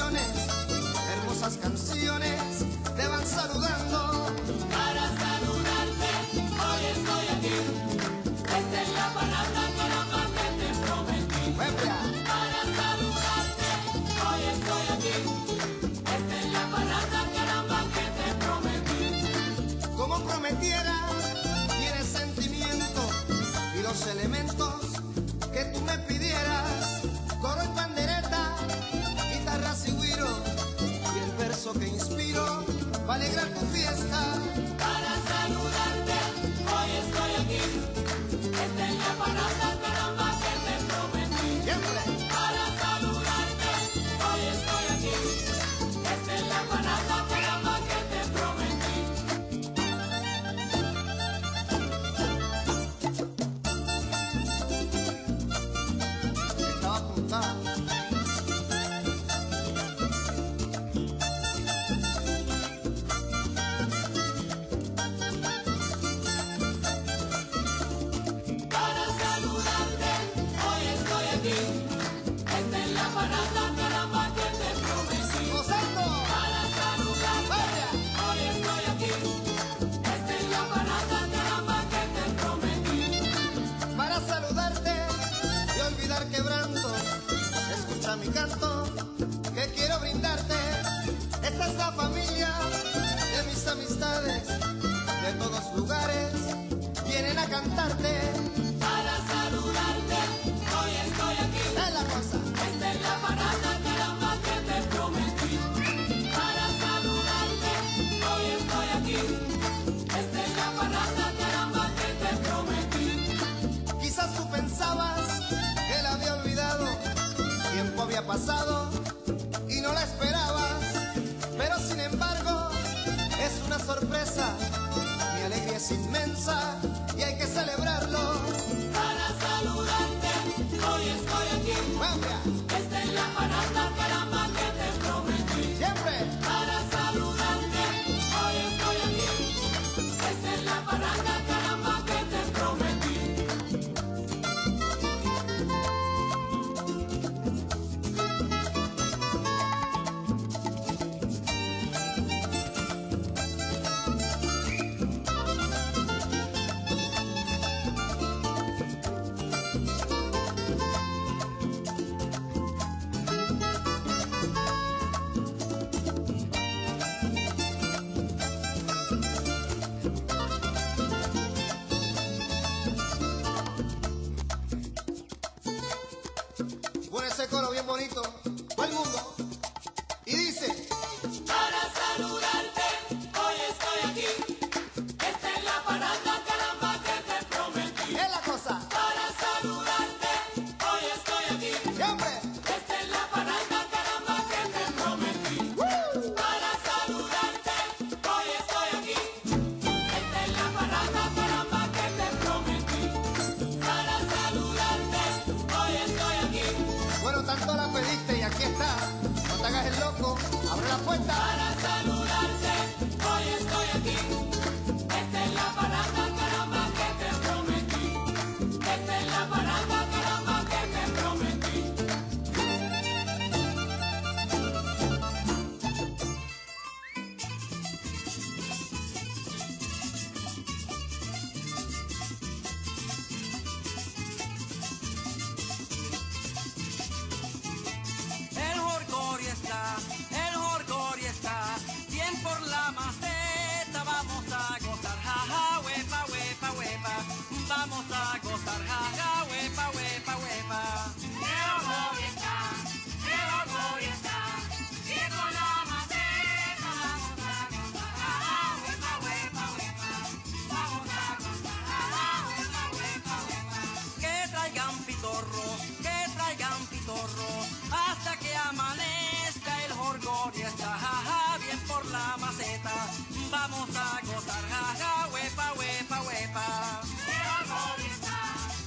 canciones, hermosas canciones te van saludando. Para saludarte, hoy estoy aquí. Esta es la parada, caramba, que te prometí. ¡Huepla! Para saludarte, hoy estoy aquí. Esta es la parada, caramba, que te prometí. Como prometiera, tienes sentimiento y los elementos que tú me pidieras, coro y pandereta, guitarras y güiro, y el verso que inspiro va a alegrar tu fiesta. Para saludarte, hoy estoy aquí. Esta es la parada, caramba, que te prometí. Siempre. Para saludarte, hoy estoy aquí. Esta es la parada, caramba, que te prometí. Estaba apuntada. Para saludarte, hoy estoy aquí. Esta es la parada, caramba, que te prometí. ¡Gozando! Para saludarte, ¡Vaya! hoy estoy aquí. Esta es la parada, caramba, que te prometí. Para saludarte y olvidar quebranto, escucha mi canto que quiero brindarte. Esta es la familia de mis amistades, de todos lugares vienen a cantarte. Para saludarte, hoy estoy aquí. Es la cosa. Esta es la parada, caramba, que te prometí. Para saludarte, hoy estoy aquí. Esta es la parada, caramba, que te prometí. Quizás tú pensabas que la había olvidado, tiempo había pasado y no la esperabas, pero sin embargo es una sorpresa, mi alegría es inmensa y hay que celebrarlo. Para saludarte, hoy estoy aquí. ¡Vaya! Esta es la parada, caramba, que te prometí. ¡Siempre! Para saludarte, hoy estoy aquí. Esta es la parada, caramba, que te prometí. Pone ese coro bien bonito al mundo y dice: Para saludarte, hoy estoy aquí. Esta es la parada, caramba, que te prometí. es la cosa. Para saludarte, hoy estoy aquí. ¡Siempre! Esta es la parada, caramba, que te prometí. Para saludarte, hoy estoy aquí. Esta es la parada, caramba, que te prometí. Para saludarte, hoy estoy aquí. Bueno, tanto la pediste y aquí está. No te hagas el loco, abre la puerta. Para saludarte, hoy estoy aquí. Esta es la parada, caramba, que te prometí. Esta es la parada, caramba, que te prometí. El jorgorio está, bien por la maceta, vamos a gozar, jaja, huepa, huepa, huepa, vamos a gozar, jaja, huepa, huepa, huepa. El orgullo está, bien con la maceta, vamos a gozar, huepa, huepa, huepa, vamos a gozar, huepa, huepa, huepa. Que traigan pitorro, hasta que amanezca el jorgorio está, jaja, bien por la maceta, vamos a gozar, jaja, huepa, huepa, huepa. El orgullo está,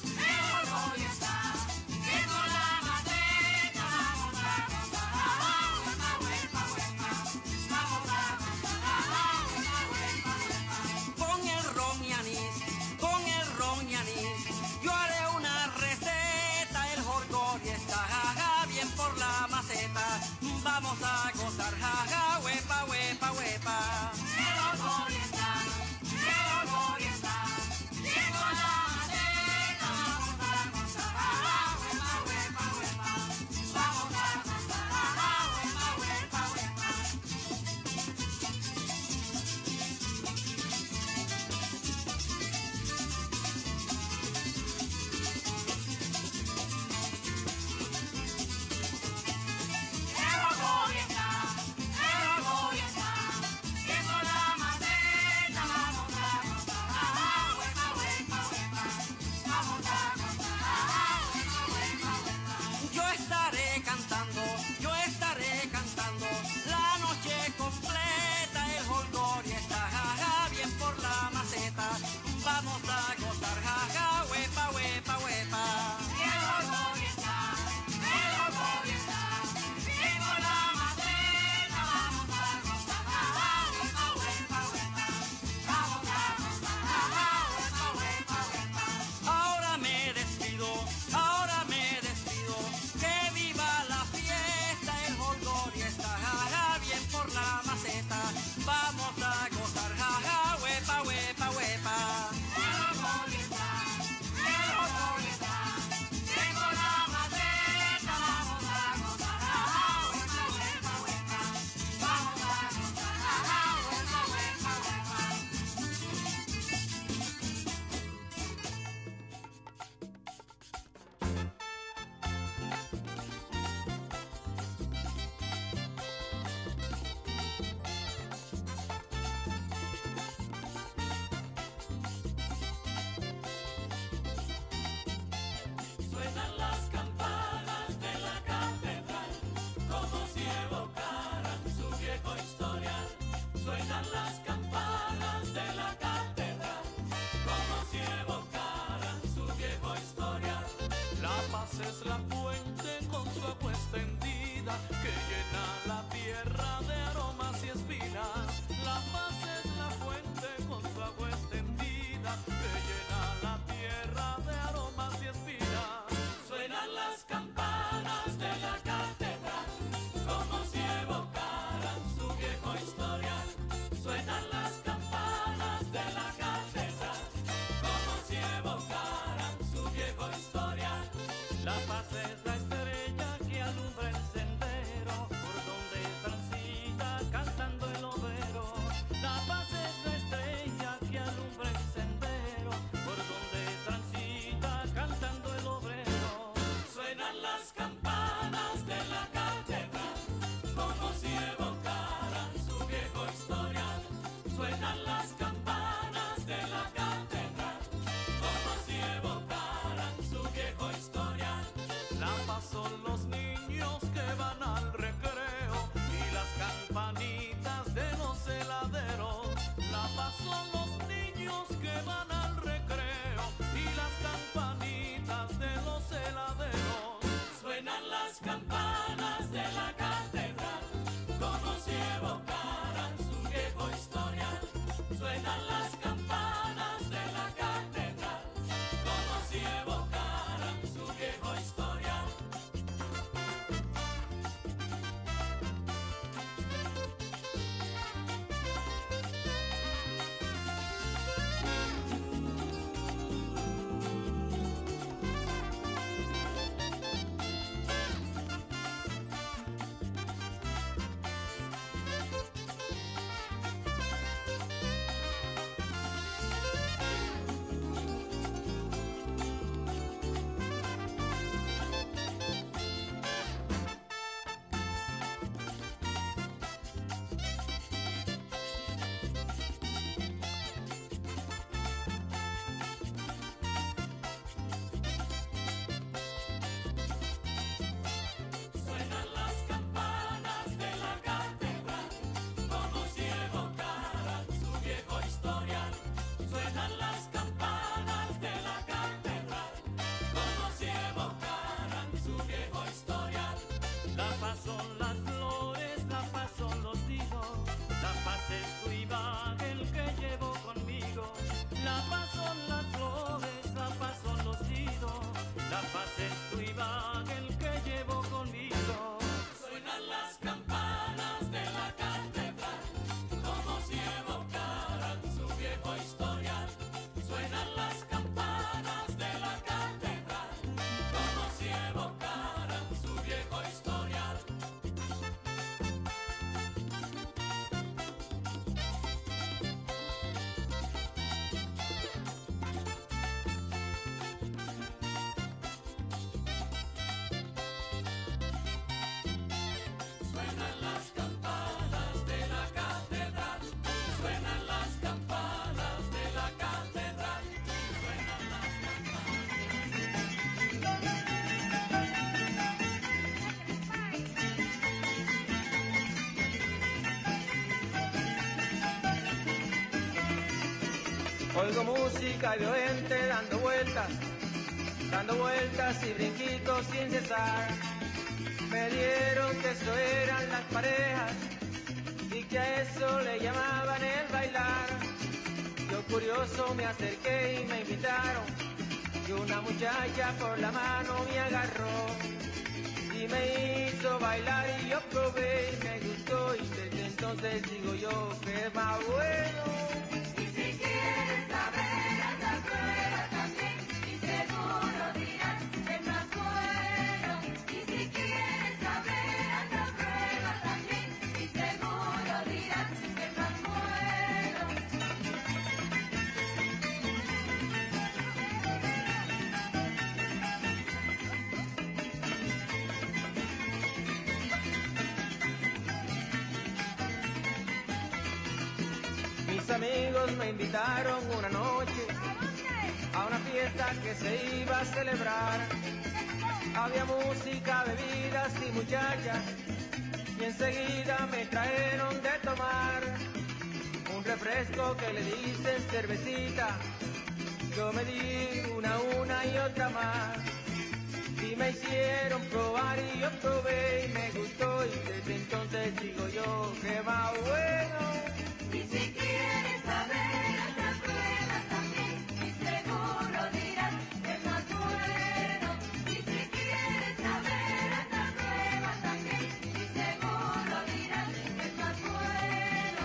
bien con la maceta, vamos a gozar, huepa, huepa, huepa, vamos a gozar, huepa, huepa, huepa. Con el ron y anís, yo haré una receta, el jorgorio está, jaja, bien por la maceta, vamos a a gozar, ja, ja, huepa, huepa, huepa. El orgullo está, llegó la maceta, vamos a gozar, ja, huepa, huepa, huepa. Vamos a gozar, ja, huepa, huepa, huepa. El orgullo está, Oigo música y veo gente dando vueltas y brinquitos sin cesar. Me dieron que eso eran las parejas y que a eso le llamaban el bailar. Yo curioso me acerqué y me invitaron, y una muchacha por la mano me agarró y me hizo bailar y yo probé y me gustó, y desde entonces digo yo que es más bueno. Y si quieres saber, haz la prueba también, y seguro dirás que es más bueno. Y si quieres saber, haz la prueba también, y seguro dirás que es más bueno. Mis amigos me invitaron una noche a una fiesta que se iba a celebrar. Había música, bebidas y muchachas, y enseguida me trajeron de tomar un refresco que le dicen cervecita. Yo me di una y otra más, y me hicieron probar y yo probé y me gustó, y desde entonces digo yo que más bueno. Y si quieres saber, haz la prueba también, y seguro dirás que es más bueno. Y si quieres saber, haz la prueba también, y seguro dirás que es más bueno.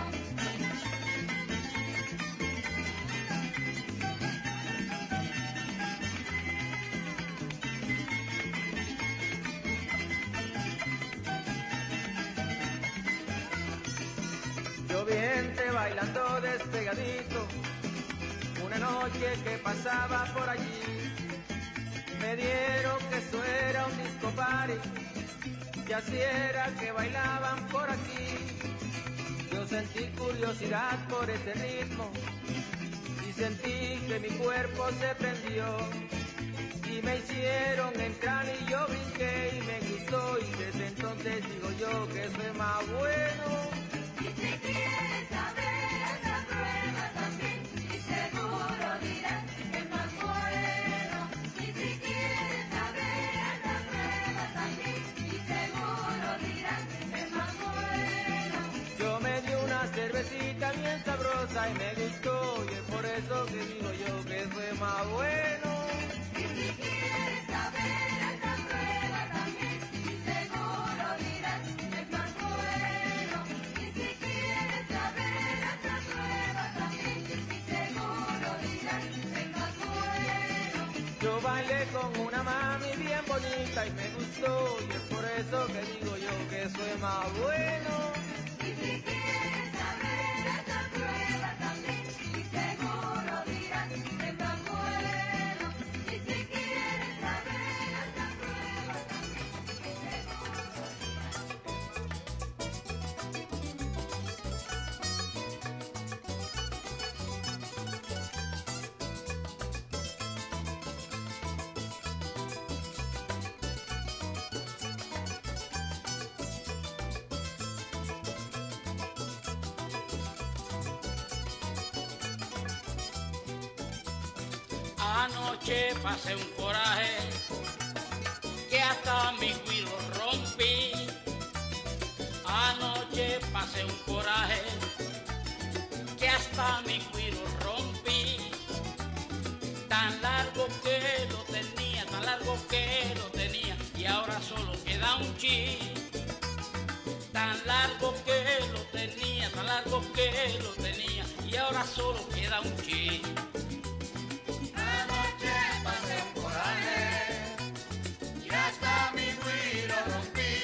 Yo vi gente bailando despegadito, una noche que pasaba por allí. Me dieron que eso era un disco party, y así era que bailaban por aquí. Yo sentí curiosidad por ese ritmo, y sentí que mi cuerpo se prendió, y me hicieron entrar y yo brinqué y me gustó, y desde entonces digo yo que eso es más bueno. Y si quieres saber, haz la prueba también, y seguro dirás que es más bueno. Y si quieres saber, haz la prueba también, y seguro dirás que es más bueno. Yo me di una cervecita bien sabrosa y me gustó, y es por eso que digo yo que eso es más bueno. Y si quieres saber, haz la prueba también, y seguro dirás que es más bueno. Y si quieres saber, haz la prueba también, y seguro dirás que es más bueno. Yo bailé con una mami bien bonita y me gustó, y es por eso que digo yo que eso es más bueno. Y si quieres saber, haz la prueba también, y seguro dirás que es más bueno. Y si quieres saber, haz la prueba también, y seguro Anoche pasé un coraje que hasta mi cuiro rompí. Anoche pasé un coraje que hasta mi cuiro rompí. Tan largo que lo tenía, tan largo que lo tenía, y ahora solo queda un chi. Tan largo que lo tenía, tan largo que lo tenía, y ahora solo queda un chi. Anoche pasé un coraje y hasta mi cuiro rompí.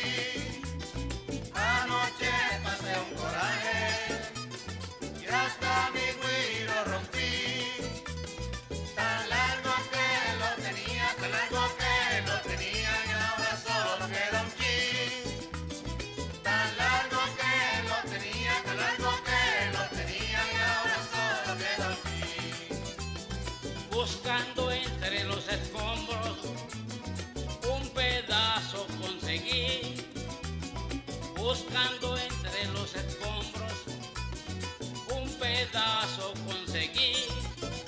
Anoche pasé un coraje y hasta mi cuiro rompí. Tan largo que lo tenía, tan largo que lo tenía, y ahora solo queda un chin. Tan largo que lo tenía, tan largo que lo tenía, y ahora solo queda un chin. Buscando entre los escombros un pedazo conseguí. Buscando entre los escombros un pedazo conseguí.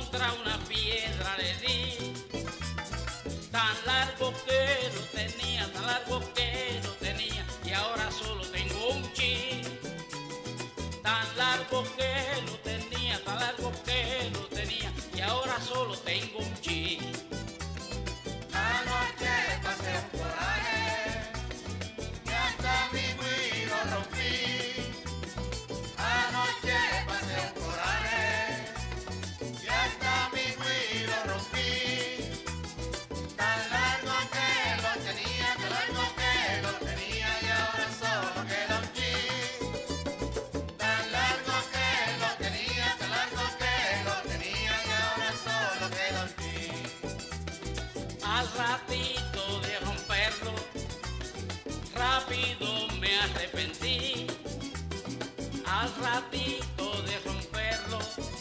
contra una piedra le di, tan largo que lo tenía, tan largo que lo tenía, y ahora solo tengo un chi. Tan largo que lo tenía, tan largo que lo tenía, y ahora solo tengo un chi. Anoche pasé un coraje y hasta mi güiro rompí. Anoche pasé un coraje y hasta mi güiro rompí. Tan largo que lo tenía, tan largo que lo tenía, y ahora solo queda un chi. Tan largo que lo tenía, tan largo que lo tenía, y ahora solo queda un chi. Al ratito de romperlo, rápido me arrepentí. Al ratito de romperlo,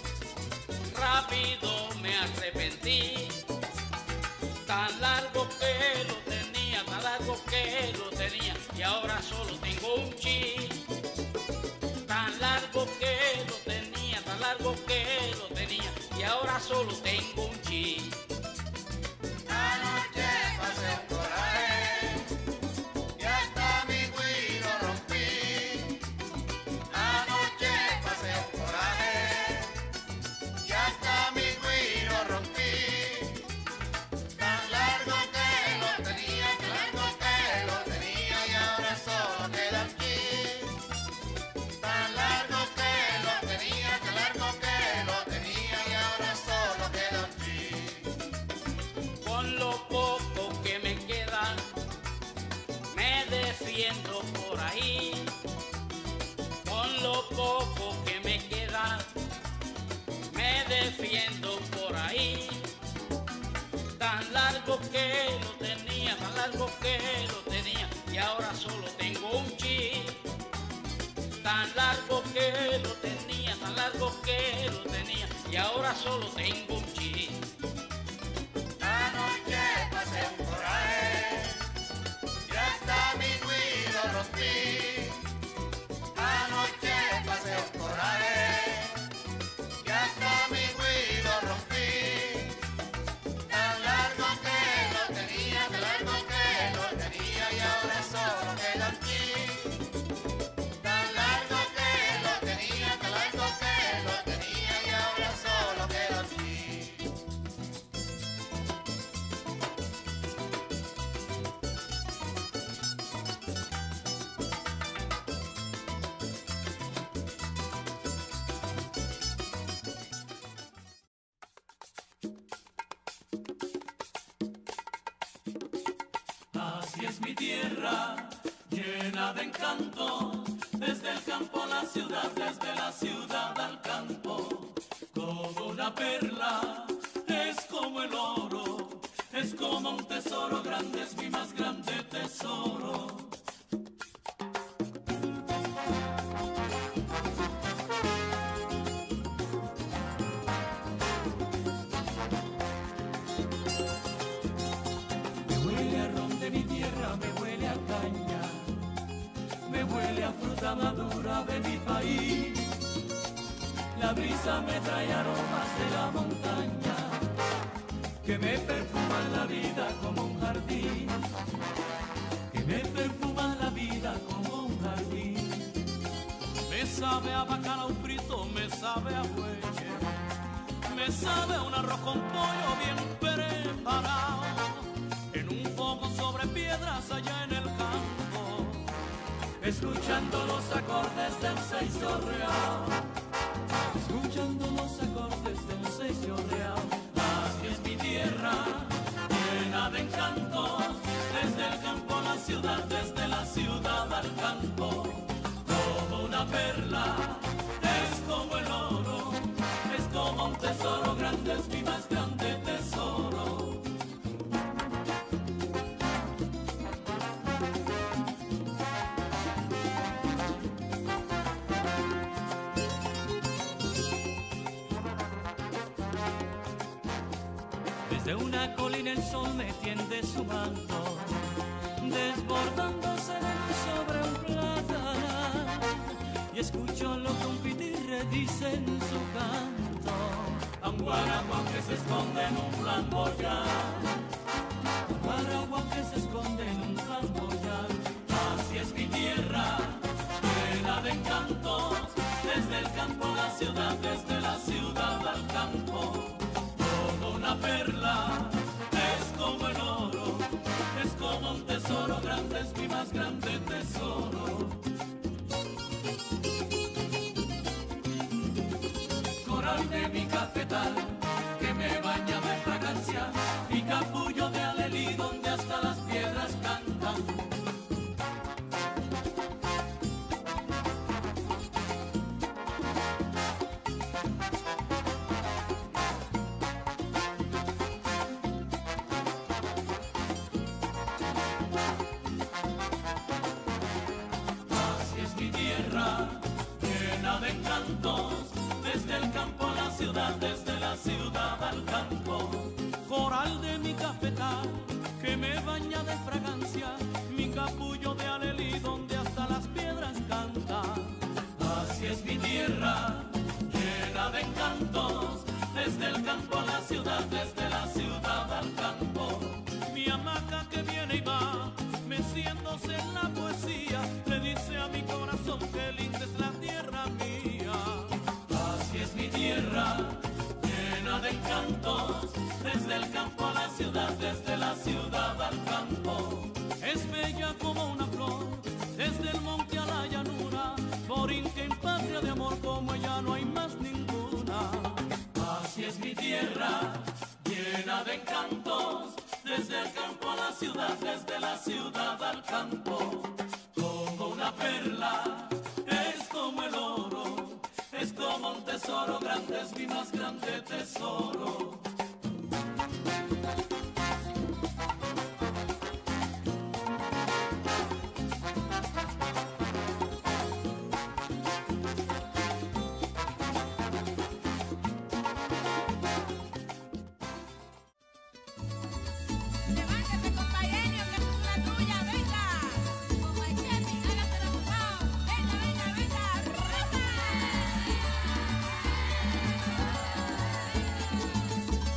rápido me arrepentí. Tan largo que lo tenía, tan largo que lo tenía, y ahora solo tengo un chi. Tan largo que lo tenía, tan largo que lo tenía, y ahora solo tengo un chi. Anoche pasé un coraje y hasta mi güiro rompí. Anoche pasé un coraje y hasta mi güiro rompí. Tan largo que lo tenía, tan largo que lo tenía, y ahora solo queda un chi. Tan largo que lo tenía, tan largo que lo tenía, y ahora solo queda un chi. Con lo poco que me queda, me defiendo por ahí. Con lo poco que me queda, me defiendo por ahí. Tan largo que lo tenía, tan largo que lo tenía, y ahora solo tengo un chi. Tan largo que lo tenía, tan largo que lo tenía, y ahora solo tengo un chi. Anoche pasé un coraje y hasta mi güiro rompí. Anoche pasé un coraje y hasta mi güiro rompí. Tan largo que lo tenía, tan largo que lo tenía, y ahora solo queda un chi. Tan largo que lo tenía, tan largo que lo tenía, y ahora solo queda un chi. Así es mi tierra, llena de encanto, desde el campo a la ciudad, desde la ciudad al campo. Como una perla, es como el oro, es como un tesoro grande, es mi más grande tesoro. Me huele a ron de mi tierra, me huele a caña, me huele a fruta madura de mi país. La brisa me trae aromas de la montaña, que me perfuman la vida como un jardín, que me perfuman la vida como un jardín. Me sabe a bacalao frito, me sabe a buey, me sabe a un arroz con pollo bien preparado, en un fuego sobre piedras allá en el campo, escuchando los acordes del seiso real, escuchando los acordes del seiso real. Así es mi tierra, llena de encantos, desde el campo a la ciudad, desde la ciudad al campo. Como una perla, es como el oro, es como un tesoro grande, es mi más grande tesoro. Desde una colina el sol me tiende su manto, desbordándose de luz sobre un plátano, y escucho lo que un pitirre dice en su canto. a un guaraguao que se esconde en un flamboyán, un guaraguao que se esconde en un flamboyán. Así es mi tierra, llena de encantos, desde el campo a la ciudad, desde la ciudad al campo, como una perla, es como el oro, es como un tesoro grande, es mi más grande tesoro. Coral de mi cafetal, que me baña de fragancia, mi capullo de alelí, donde hasta las piedras cantan. Así es mi tierra, llena de encantos, desde el campo a la ciudad, desde la ciudad al campo. Coral de mi cafetal, que me baña de fragancia, mi capullo de alelí, donde hasta las piedras cantan. Así es mi tierra, llena de encantos, desde el campo a la ciudad, desde la ciudad al campo. Mi hamaca que viene y va, meciéndose en la poesía, le dice a mi corazón que linda es la tierra mía. Así es mi tierra, llena de encantos, desde el campo a la ciudad, desde la ciudad al campo. Es bella como una flor, desde el monte a la llanura, borinquen patria de amor, como ella no hay más ninguna. Así es mi tierra, llena de encantos, desde el campo a la ciudad, desde la ciudad al campo, como una perla, es como el oro, es como un tesoro grande, es mi más grande tesoro. Levántate, compañero, que es la tuya, venga. Como el Chemi, hágase la bufao. Venga, venga, venga, ropa.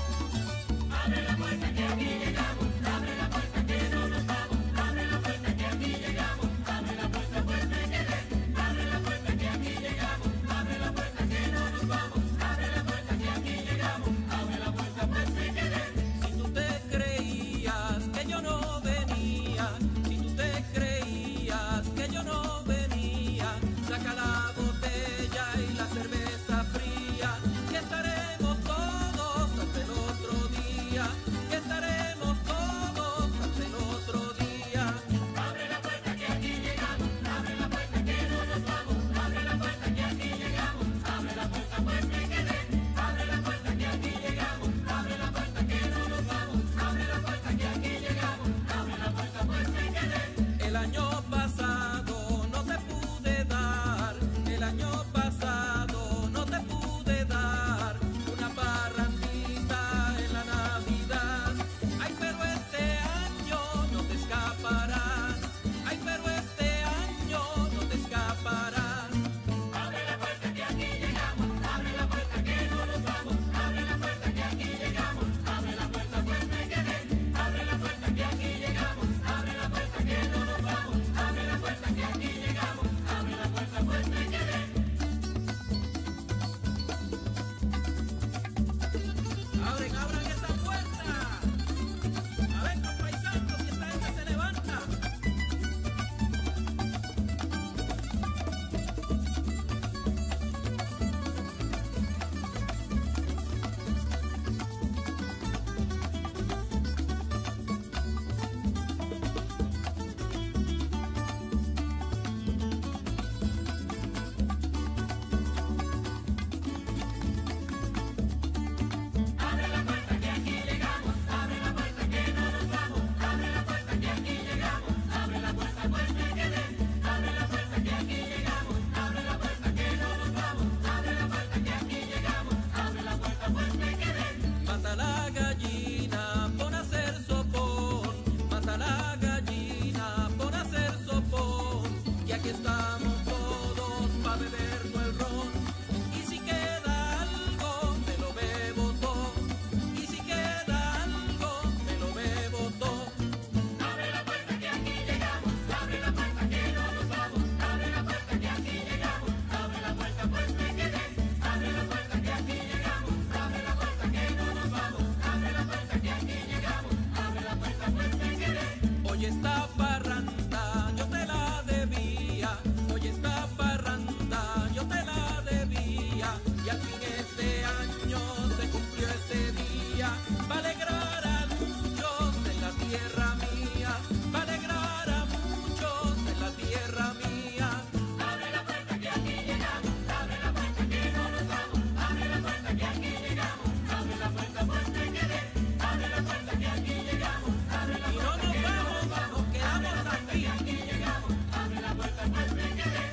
este año se cumplió ese día, va a alegrar a muchos en la tierra mía, va a alegrar a muchos en la tierra mía. Abre la puerta que aquí llegamos, abre la puerta que no nos vamos, abre la puerta que aquí llegamos, abre la puerta pues te quedé, abre la puerta que aquí llegamos, abre la Y no puerta nos que no vamos, nos vamos, nos quedamos abre la puerta aquí. que aquí llegamos, abre la puerta pues te quedé.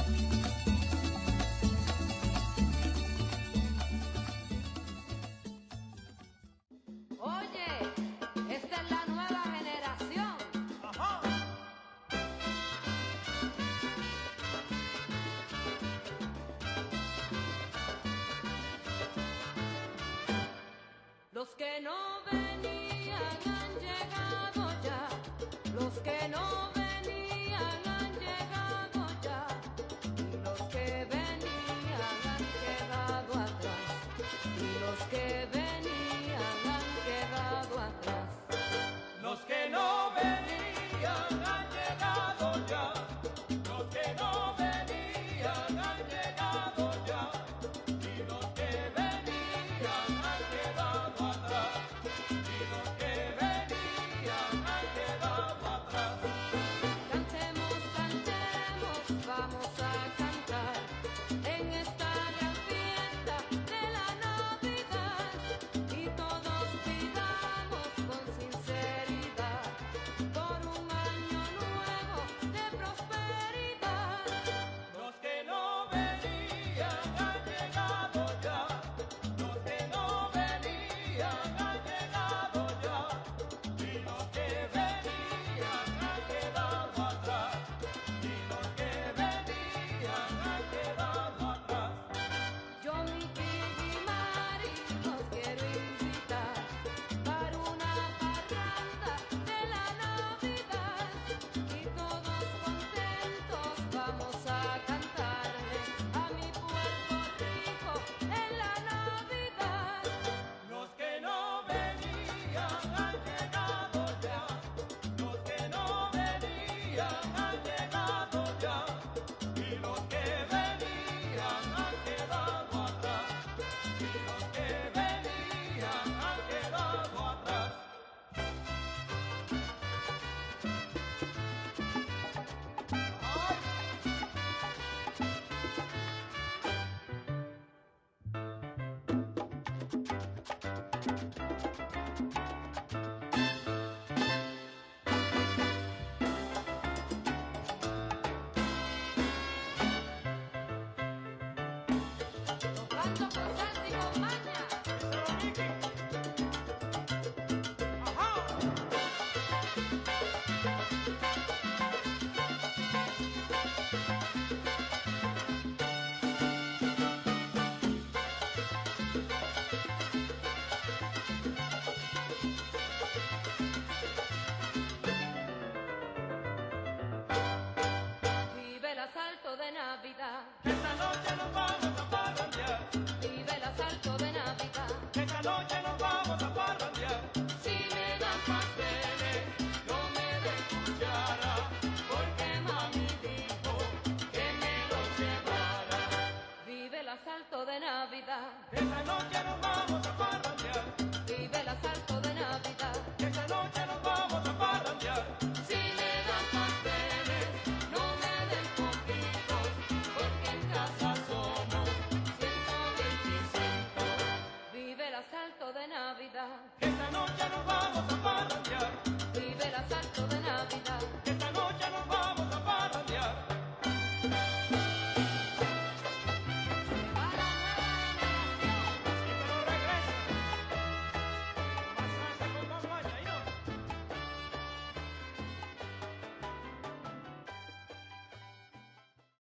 Oye, esta es la nueva generación. Los que no venían han llegado ya. Los que no venían han llegado ya. Y los que venían han quedado atrás. Y los que venían han quedado atrás. Los que no venían han llegado ya, los que no venían han llegado ya, y los que venían han quedado atrás, y los que venían han quedado atrás. Cantemos, cantemos, vamos a cantar en esta gran fiesta de la Navidad y todos pidamos con sinceridad por un año nuevo de prosperidad. Los que no venían han llegado ya, los que no venían han llegado ya, y los que venían han quedado atrás, y los que venían han quedado atrás. Yo, Miki y Mari, los quiero invitar para una parranda de la Navidad y todos contentos vamos a cantarle a mi Puerto Rico en la Navidad. Los que no venían han llegado ya, los que no venían han llegado ya, y los que venían han quedado atrás, y los que venían han quedado atrás. Tocando con salsa y con maña. Vive el asalto de Navidad, Esta noche nos vamos a parrandear, vive el asalto de Navidad. esta noche nos vamos a parrandear. Si me dan pasteles, no me den cuchara, porque mami dijo que me los llevara. Vive el asalto de Navidad, Esta noche nos vamos a parrandear.